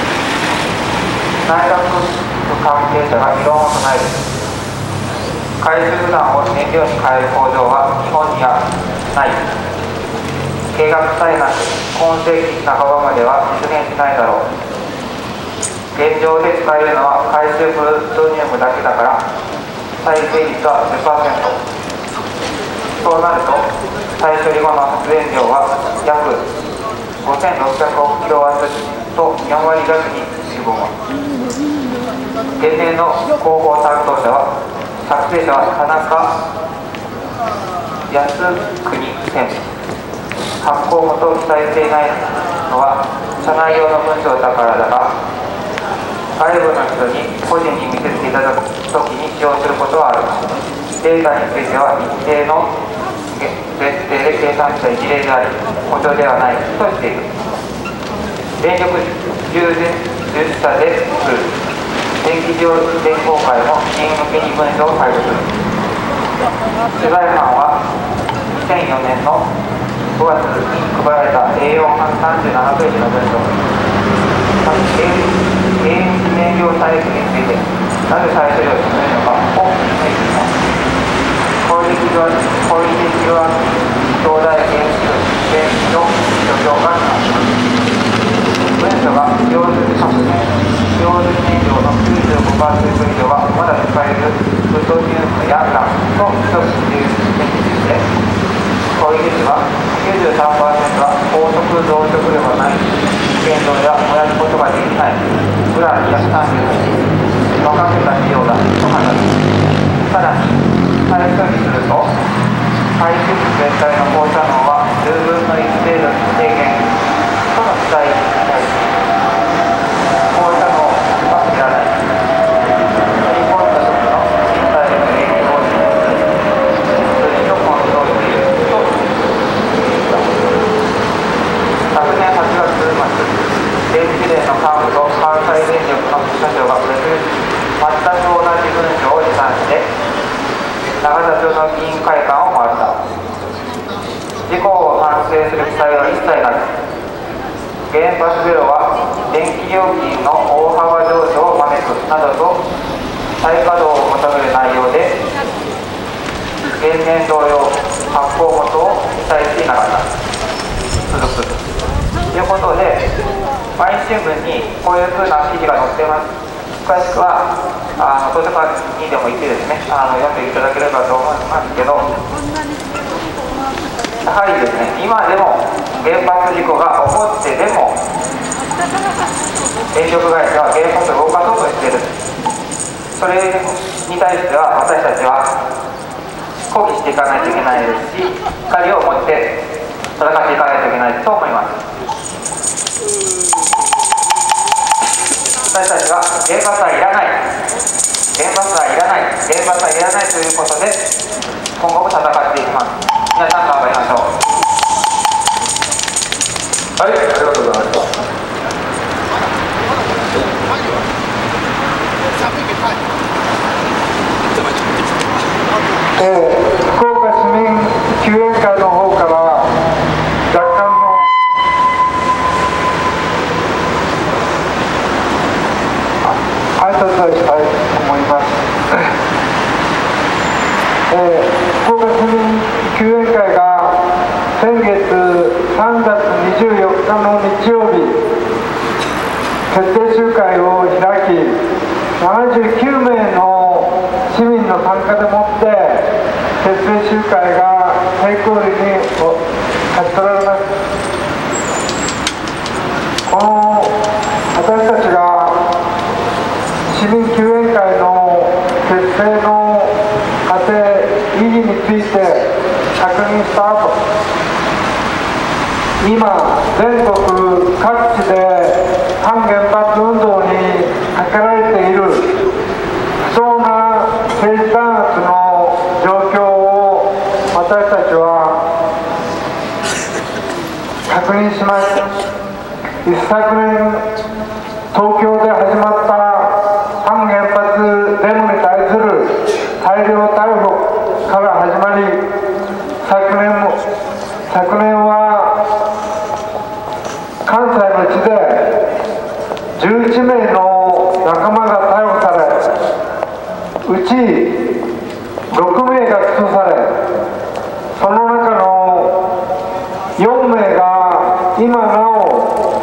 内閣府関係者が異論を唱える。回収ウランを燃料に変える工場は日本にはない。計画さえなく今世紀半ばまでは実現しないだろう。現状で使えるのは回収プルトニウムだけだから再生率は じゅっパーセント。 そうなると再処理後の発電量は約ごせんろっぴゃくおくキロワットとよんわり弱にしぼむ。原燃の広報担当者は作成者は田中康国専務。発行元を記載していないのは社内用の文章だからだが、外部の人に個人に見せていただくときに使用することはある。データについては一定の設定で計算した一例であり、補助ではないとしている。電力従事者で作る電気電工会も議員向けに文書を配布する。取材班はにせんよねんのごがつに配られた エーよん 版さんじゅうななページの文書、永遠燃料サイクルについてなぜ再処理を進めるのかを明記します。こうい域は小池弘明東大原子力原子の所長がなります。文書が溶接発電溶接燃料の きゅうじゅうごパーセント 以上はまだ使えるプトニウムやランと等しい点について、小池氏は きゅうじゅうさんパーセント は高速増殖ではない原動や燃やすことができないウランひゃくさんじゅうはちのかけた費用だと話す。さらに再処理すると排出物全体の放射能はじゅうぶんのいち程度に低減との期待に対し、放射能はいらない日本と食の人体への影響を示す数字をコントロールできると言った。昨年はちがつ末、電気連の幹部と関西電力の副社長が別々全く同じ文書を持参して永田町の議員会館を回した。事故を反省する記載は一切なく、原発ゼロは電気料金の大幅上昇を招くなどと再稼働を求める内容で、原燃同様発行元を記載していなかった。続くということで、毎日新聞にこういうふうな記事が載っています。詳しくはあの図書館にでも行ってですね、あの読んでいただければと思いますけど、やはりですね、今でも原発事故が起こってでも電力会社は原発を動かそうとしている。それに対しては私たちは抗議していかないといけないですし、光を持って戦っていかないといけないと思います。私たちは原発はいらない、原発はいらない、原発はいらないということで今後も戦っていきます。皆さん頑張りましょう。 はい、ありがとうございました。 えー、福岡市民救援会の方から若干の挨拶をしたいと思います。えー、福岡市民救援会が先月さんがつにじゅうよっかの日曜日、決定集会を開き、ななじゅうきゅうめいの市民の参加でもって決定集会が成功裏に勝ち取られます。この私たちが市民救援会の結成の過程、意義について確認した後、今全国各地で反原発運動にかけられている不当な政治弾圧の状況を私たちは確認しました。一昨年東京で始まった反原発デモに対する大量逮捕から始まり、昨年も昨年は関西の地でじゅういちめいの仲間が逮捕され、うちろくめいが起訴され、その中のよんめいが今なお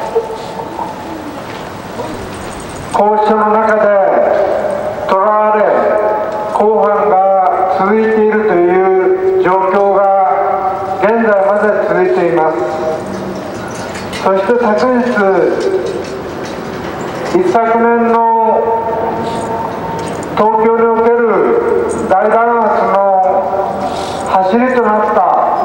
拘置所の中で捕らわれ、公判が続いているという状況が現在まで続いています。そして昨日、一昨年の東京における大弾圧の走りとなった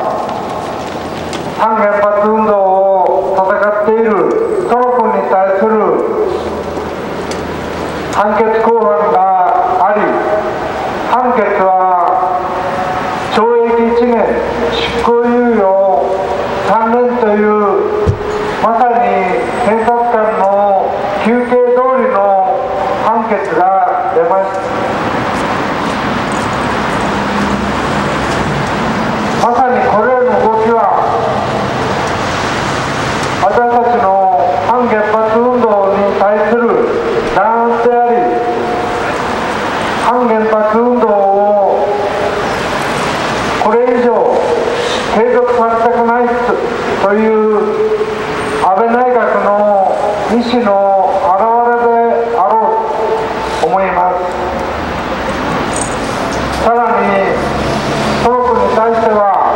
反原発運動を戦っているトロ君に対する判決公判があり、判決は懲役いちねん、執行猶予さんねんという、まさに検察官の求刑通りの判決が出ました。まさにこれらの動きは私たちの反原発運動に対する弾圧であり、反原発運動を継続されたくないという安倍内閣の意思の表れであろうと思います。さらにトルコに対しては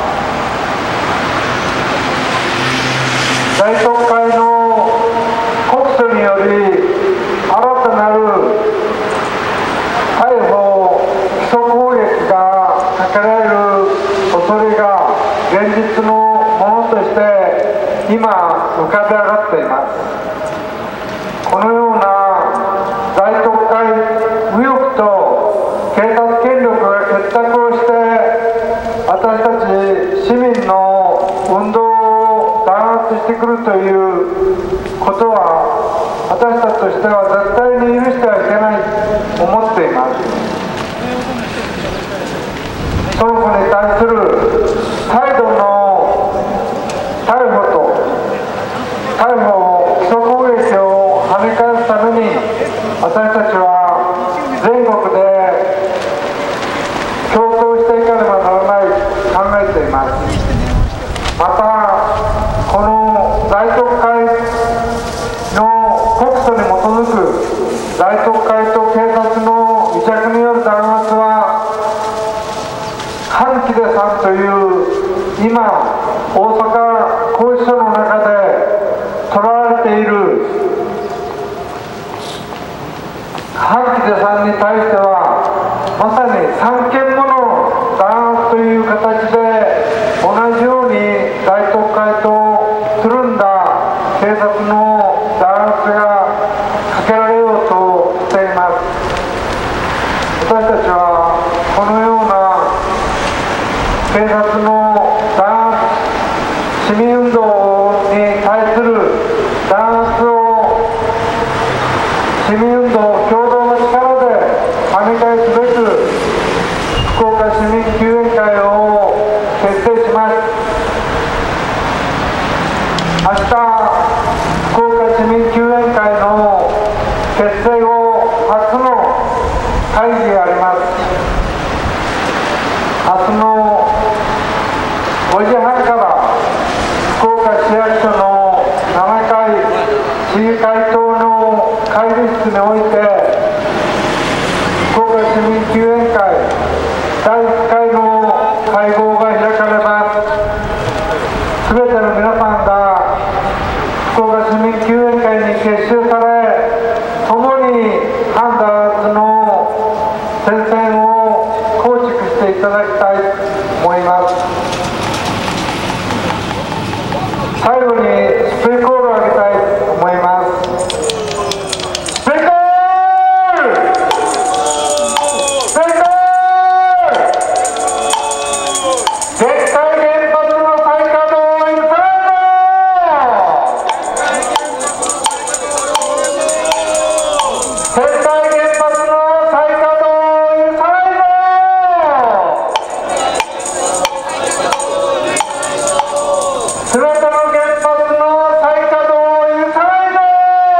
大特会の告訴により新たなる逮捕・起訴攻撃がかけられる恐れが現実のものとして今浮かび上がっています。このような大特会右翼と警察権力が結託をして私たち市民の運動を弾圧してくるということは私たちとしては絶対に許してはいけないと思っています。トルコに対する再度の逮捕と逮捕・起訴攻撃を跳ね返すために私たちは全国で共闘していかねばならないと考えています。またこの大特会の告訴に基づく大特会と警察の癒着による弾圧は反木出さんという今大阪拘置所の中で捕らわれている反木出さんに対してはまさにさんけんもの弾圧という形で同じように大特会とつるんだ警察の弾圧がかけられようとしています。私たちはこのような警察の弾圧、市民運動に対する弾圧を市民運動共同の力で跳ね返すべく福岡市民救援会を結成します。明日福岡市民救援会の結成後初の会議があります。明日のごじはんから福岡市役所のななかい市議会棟の会議室において福岡市民救援会だいいっかいの会合が開かれます。すべての皆さんが福岡市民救援会に結集され共に反弾圧の戦線を構築していただきたいと思います。最後にスプリコールを上げたいと思います。スプリコール！スプリコール！絶対原発の再稼働を許さないぞ！絶対原発の再稼働を許さないぞ！すべての原発の再稼働を許さないぞ！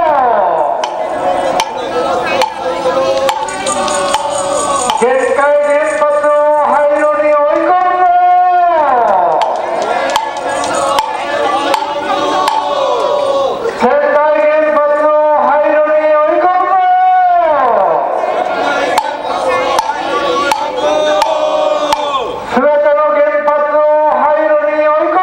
限界原発を廃炉に追い込むぞ！仙台原発を廃炉に追い込むぞ！すべての原発を廃炉に追い込むぞ！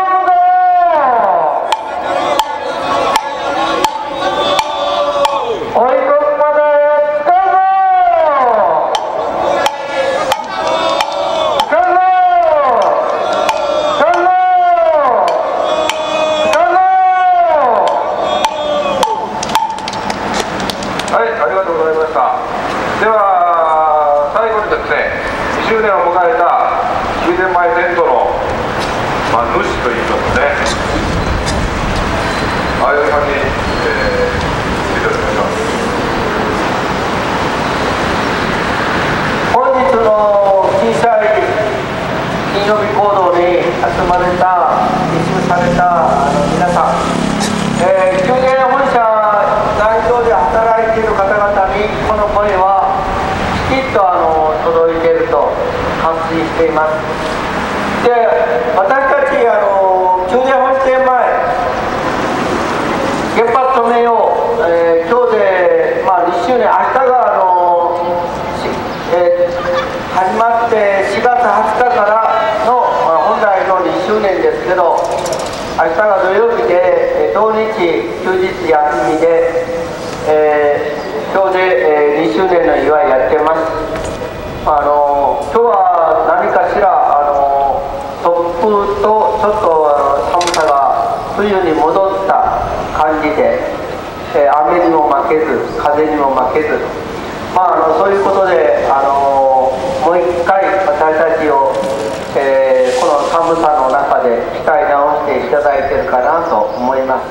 追い込むまで使うぞ！使うぞ！使うぞ！使うぞ！ はい、ありがとうございました。では最後にですね、にしゅうねんを迎えた宮殿前テントの、まあ、主といいますね、ああいう感じに、えー、いただきます。 本日の小さい金曜日行動に集まれた、一部されたあの皆さん、えー、救援本社代表で働いている方々にこの声はきちっとあの届いていると感心しています。で、私しがつはつかからの、まあ、本来のにしゅうねんですけど、明日が土曜日で、同日休日休みで、えー、今日で、えー、にしゅうねんの祝いやってます。あの今日は何かしらあの突風とちょっとあの寒さが冬に戻った感じで、えー、雨にも負けず風にも負けず、まあ、あのそういうことであのもう一回私たちを、えー、この寒さの中で鍛え直していただいているかなと思います。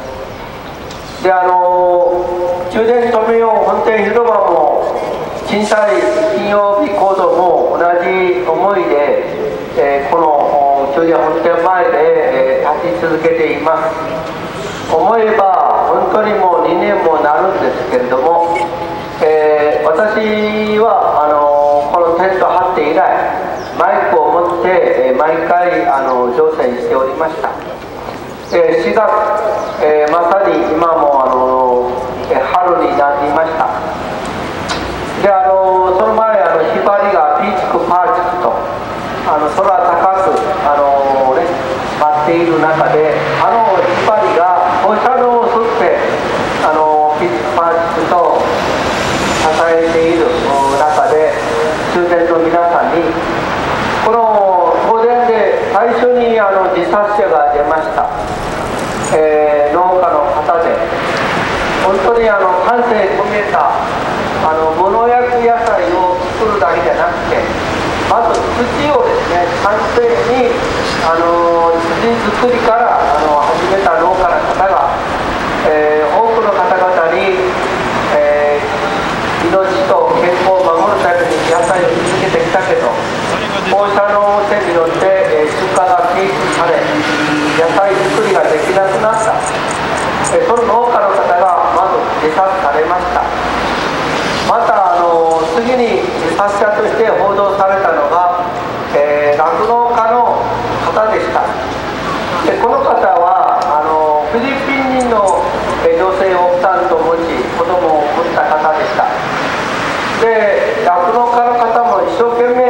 であの中電止めよう本店広場も震災金曜日行動も同じ思いで、えー、この中電本店前で、えー、立ち続けています。思えば本当にもうにねんもなるんですけれども、えー、私はあのこのテント張って以来マイクを持って、えー、毎回あの乗船しておりました。えー、しがつ、えー、まさに今もあの、えー、春になりました。であのその前あのひばりがピーチクパーチクとあの空高くあの、ね、舞っている中であのひばりが放射能を吸ってあのピーチクパーチクと支えている中で中電の皆さんにこの東電で最初にあの自殺者が出ました、えー、農家の方で本当にあの丹精込めたあの無農薬野菜を作るだけじゃなくてまず土をですね完全にあの土作りからあの始めた農家の方が、えー、多くの方々に、えー、命と健康を守るために野菜を続けてきたけど放射能汚染によって、えー、出荷が禁止され野菜作りができなくなった、えー、その農家の方がまず自殺されました。またあの次に自殺者として報道されたのが酪農、えー、家の方でした。でこの方はあのフィリピン人の女性を奥さんと持ち子供を持った方でした。で酪農家の方も一生懸命、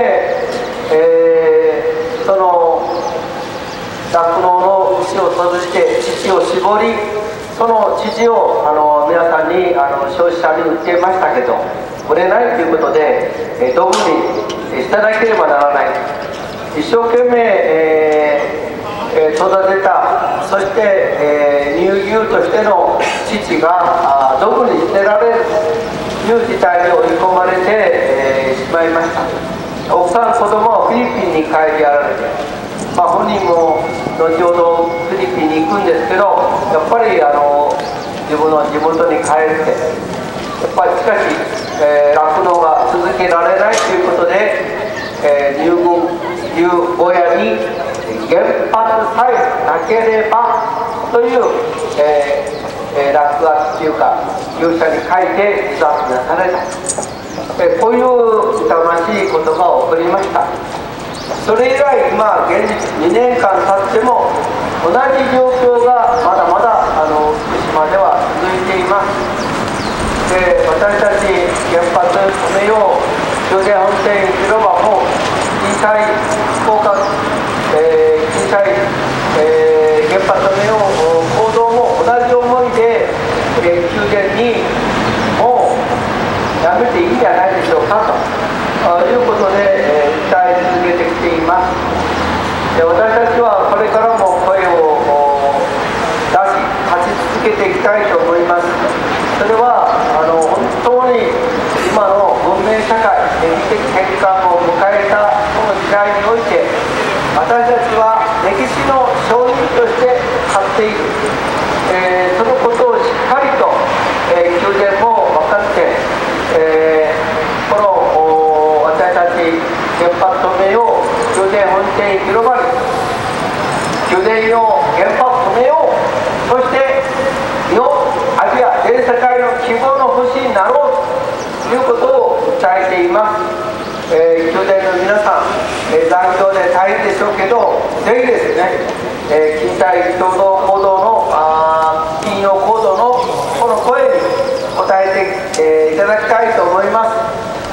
えー、その酪農の牛を育てて乳を絞りその乳をあの皆さんにあの消費者に売っていましたけど売れないということで、えー、道具に捨てなければならない一生懸命、えー、育てたそして、えー、乳牛としての乳が道具に捨てられるという事態に追い込まれて、えー、しまいました。奥さん子供はフィリピンに帰りやられて、まあ、本人も後ほどフィリピンに行くんですけどやっぱりあの自分の地元に帰ってやっぱりしかし酪農、えー、が続けられないということで、えー、乳軍牛親に原発さえなければという、えーえー、落書きというか牛舎に書いて自殺がされた、えー、こういう痛ましい言葉を送りました。それ以来今現実にねんかん経っても同じ状況がまだまだあの福島では続いています。で私たち原発止めよう中電本店広場も震災福岡、えー、震災、えー、原発止めよう行動も同じ思いで、えー、中電にもうやめていいんじゃないでしょうかということで、えー、訴え続けてきています。で私たちはこれからも声を出し勝ち続けていきたいと思います。それはあの本当に今の文明社会歴史的変換を迎えたこの時代において私たちは歴史の証人として立っている、えー、そのことをしっかりと、えー、宮殿も分かって、えー、この私たち原発止めよう宮殿本店広場に宮殿よ原発止めようそして日本アジア全世界の希望の星になろうということを訴えています。えー、宮殿の皆さん、えー、残業で大変でしょうけどぜひですね、えー、近代共同行動のあ金曜行動のこの声に応えて、えー、いただきたいと思います。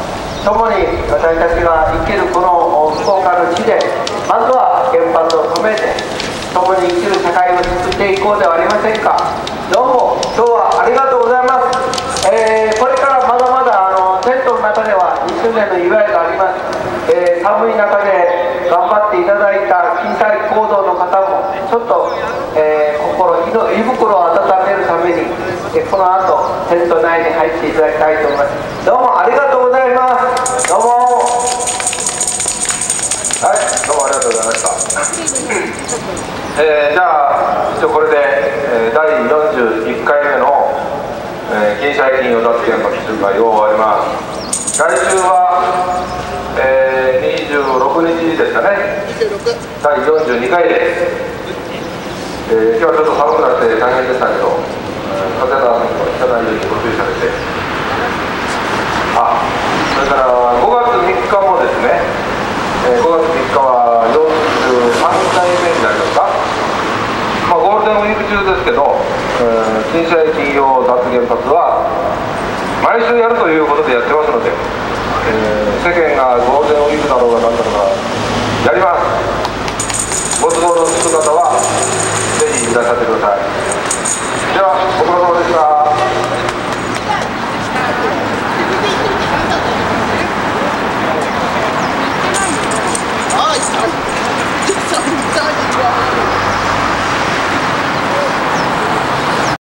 共に私たちが生きるこの福岡の地でまずは原発を止めて共に生きる社会を作っていこうではありませんか。どうも今日はありがとうございます。えー、これからまだまだあのテントの中ではにしゅうねんの祝いがあります。えー、寒い中で頑張っていただいた震災行動の方もちょっと、えー、心胃袋を温めるために、えー、この後テント内に入っていただきたいと思います。どうもありがとうございます。どうも。 はい、どうもありがとうございました。えー、じゃあ一応これで、えー、だいよんじゅういっかいめの、えー、禁止金を脱原発集会を終わります。来週は、えー、にじゅうろくにちですかね。だいよんじゅうにかいです。えー、今日はちょっと寒くなって大変でしたけど、えー、風がひかないようにご注意されて、あ、それからごがつみっかもですね、えー、ごがつみっかはよんじゅうさんかいめになりますか。まあ、ゴールデンウィーク中ですけど、えー、禁止金用脱原発は毎週やるということでやってますので、えー、世間がゴールデンウィークだろうが何だろうがやります。ご都合のつく方はぜひいらっしゃってください。では